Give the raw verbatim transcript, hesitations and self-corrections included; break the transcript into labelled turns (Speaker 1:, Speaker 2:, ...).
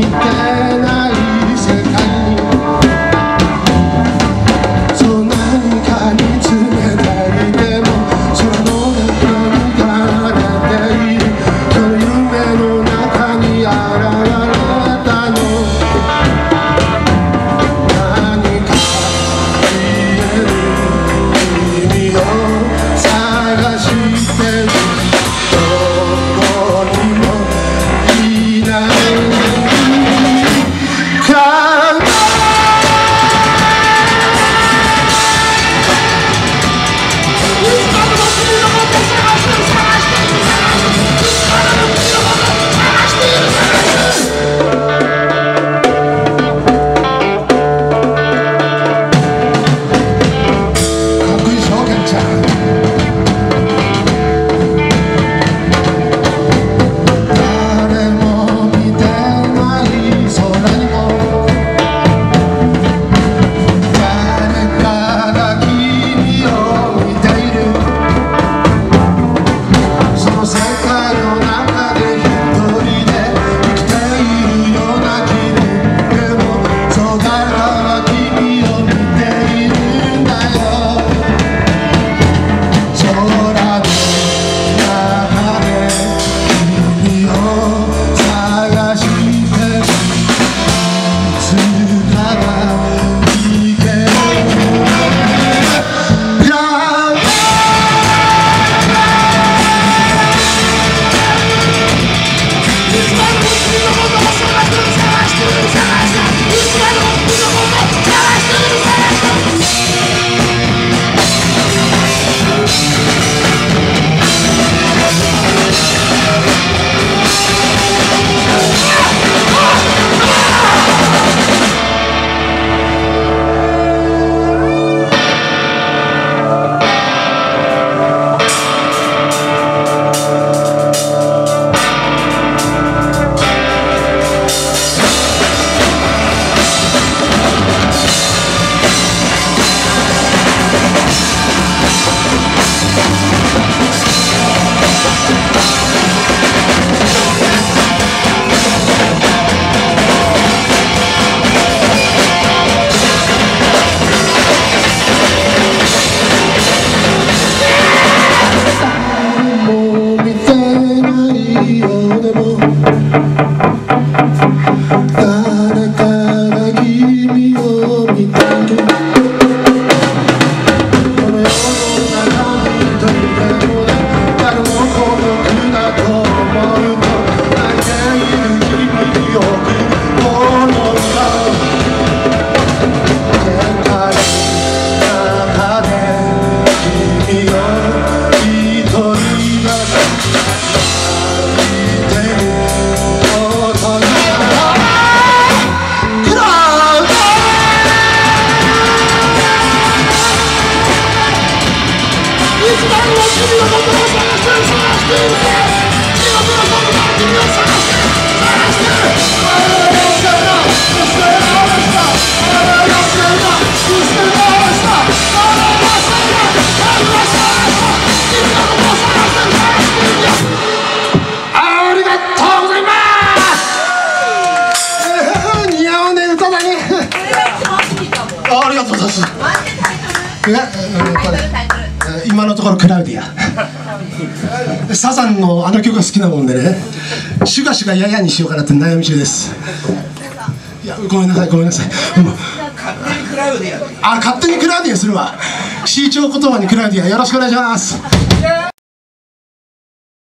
Speaker 1: 今のところクラウディアサザンのあの曲が好きなもんでね、シュガシュガややにしようかなって悩み中です。いや、ごめんなさいごめんなさい。
Speaker 2: 勝手にクラウディア
Speaker 1: あ、勝手にクラウディアするわ。市長言葉にクラウディアよろしくお願いします。